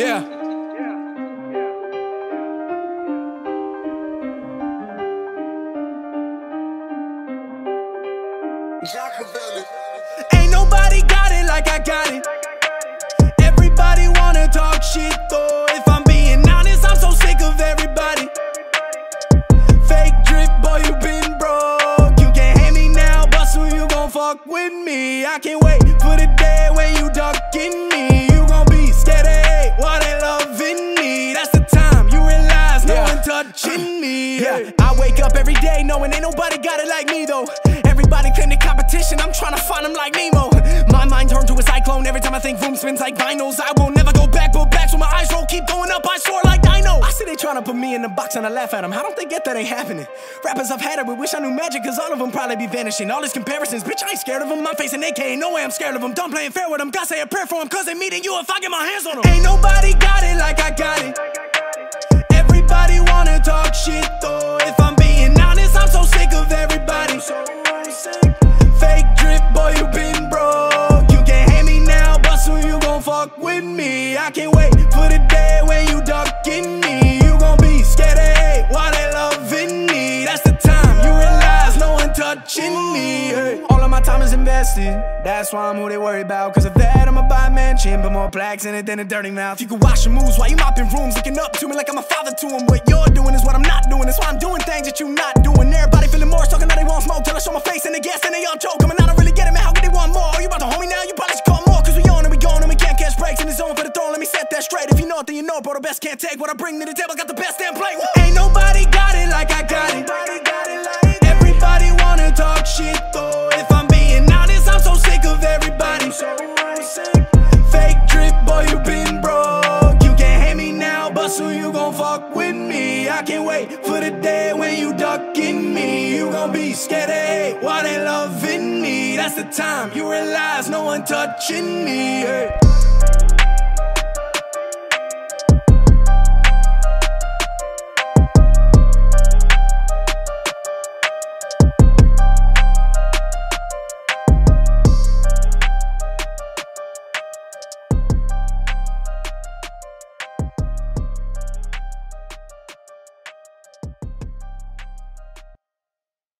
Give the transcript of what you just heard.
Yeah. Ain't nobody got it like I got it. Everybody wanna talk shit though. If I'm being honest, I'm so sick of everybody. Fake drip, boy, you been broke. You can't hate me now, but soon you gon' fuck with me. I can't wait for the day when you ducking me. You gon' be scared of hate while they loving me. That's the time you realize no one touching me. I wake up every day knowing ain't nobody got it like me though. Everybody claim the competition, I'm tryna find them like Nemo. My mind turned to a cyclone every time I think boom spins like vinyls. I will never go back, but back so my eyes roll, keep going up, I soar like dino. I see they tryna put me in the box and I laugh at them. How don't they get that ain't happening? Rappers I've had it with wish I knew magic, cause all of them probably be vanishing. All these comparisons, bitch, I ain't scared of them. I'm facing AK, ain't no way I'm scared of them. Done playing fair with them, gotta say a prayer for them, cause they meeting you if I get my hands on them. Ain't nobody got it like I got it. Everybody wanna talk shit though. If I'm being honest, I'm so sick of everybody. Fake drip, boy, you been broke. You can't hate me now, but soon you gon' fuck with me. I can't wait for the day when you ducking me. You gon' be scared of hate while they loving me. That's the time you realize no one touching me. All of my time is invested, that's why I'm who they worry about. Cause of that I'ma buy a mansion, put more plaques in it than a dirty mouth. You can wash your moves while you mopping rooms, looking up to me like I'm a father to them. What you're doing is what I'm not doing, that's why I'm doing things that you not doing. Everybody feeling more, talking now they want smoke, till I show my face and they guess and they all choke. I mean, I don't really get it, man, how could they want more? You about to hold me now, you probably should call more. Cause we on and we gone and we can't catch breaks in the zone for the throne, let me set that straight. If you know it, then you know it, bro, the best can't take what I bring to the table, got the best damn play. Ain't nobody got it like I got it. Everybody wanna talk shit though. If I'm being honest, I'm so sick of everybody. Fake drip, boy, you been broke. You can't hate me now, but soon you gon' fuck with me. I can't wait for the day when you ducking me. You gon' be scared of hate while they loving me. That's the time you realize no one touching me.